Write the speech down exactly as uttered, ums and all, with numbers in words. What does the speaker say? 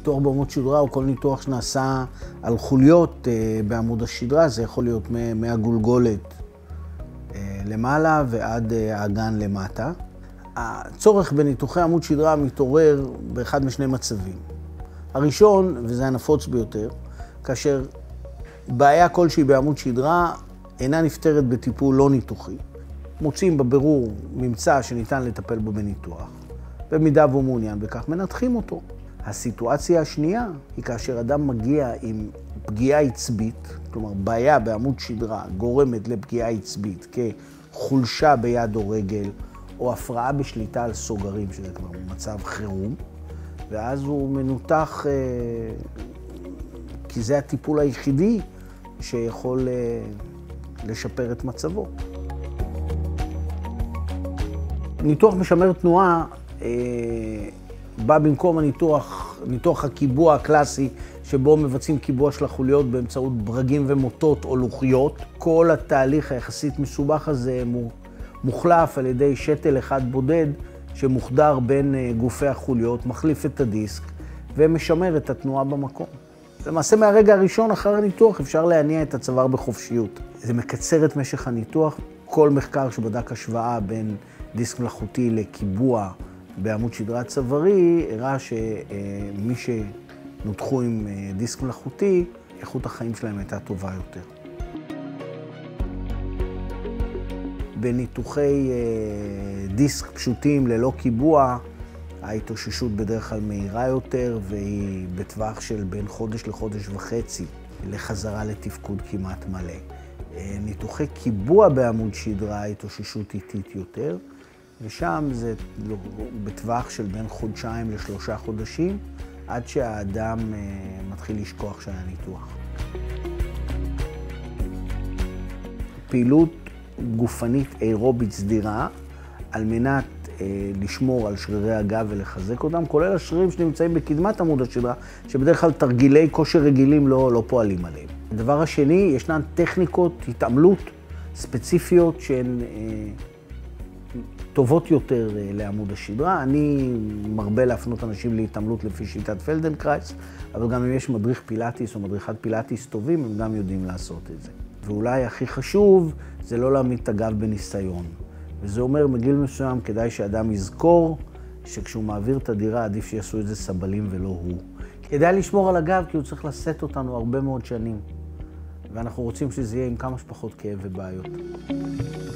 ניתוח בעמוד שדרה או כל ניתוח שנעשה על חוליות בעמוד השדרה, זה יכול להיות מהגולגולת למעלה ועד האגן למטה. הצורך בניתוחי עמוד שדרה מתעורר באחד משני מצבים. הראשון, וזה הנפוץ ביותר, כאשר בעיה כלשהי בעמוד שדרה אינה נפתרת בטיפול לא ניתוחי. מוצאים בבירור ממצא שניתן לטפל בו בניתוח. במידה והוא מעוניין בכך, מנתחים אותו. הסיטואציה השנייה היא כאשר אדם מגיע עם פגיעה עצבית, כלומר בעיה בעמוד שדרה גורמת לפגיעה עצבית כחולשה ביד או רגל, או הפרעה בשליטה על סוגרים, שזה כבר מצב חירום, ואז הוא מנותח, כי זה הטיפול היחידי שיכול לשפר את מצבו. ניתוח משמר תנועה בא במקום הניתוח, ניתוח הקיבוע הקלאסי, שבו מבצעים קיבוע של החוליות באמצעות ברגים ומוטות או לוחיות. כל התהליך היחסית מסובך הזה מוחלף על ידי שתל אחד בודד שמוחדר בין גופי החוליות, מחליף את הדיסק ומשמר את התנועה במקום. למעשה מהרגע הראשון אחר הניתוח אפשר להניע את הצוואר בחופשיות. זה מקצר את משך הניתוח. כל מחקר שבדק השוואה בין דיסק מלאכותי לקיבוע בעמוד שדרה צווארי הראה שמי שנותחו עם דיסק מלאכותי, איכות החיים שלהם הייתה טובה יותר. בניתוחי דיסק פשוטים ללא קיבוע, ההתאוששות בדרך כלל מהירה יותר, והיא בטווח של בין חודש לחודש וחצי לחזרה לתפקוד כמעט מלא. ניתוחי קיבוע בעמוד שדרה, ההתאוששות איטית יותר, ושם זה בטווח של בין חודשיים לשלושה חודשים, עד שהאדם מתחיל לשכוח שהיה ניתוח. פעילות גופנית אירובית סדירה, על מנת לשמור על שרירי הגב ולחזק אותם, כולל השרירים שנמצאים בקדמת עמוד השדרה, שבדרך כלל תרגילי כושר רגילים לא, לא פועלים עליהם. הדבר השני, ישנן טכניקות התעמלות ספציפיות שהן אה, טובות יותר אה, לעמוד השדרה. אני מרבה להפנות אנשים להתעמלות לפי שיטת פלדנקרייס, אבל גם אם יש מדריך פילאטיס או מדריכת פילאטיס טובים, הם גם יודעים לעשות את זה. ואולי הכי חשוב זה לא להעמיד את הגב בניסיון. וזה אומר, מגיל מסוים כדאי שאדם יזכור שכשהוא מעביר את הדירה עדיף שיעשו את זה סבלים ולא הוא. כדאי לשמור על הגב כי הוא צריך לשאת אותנו הרבה מאוד שנים. ואנחנו רוצים שזה יהיה עם כמה שפחות כאב ובעיות.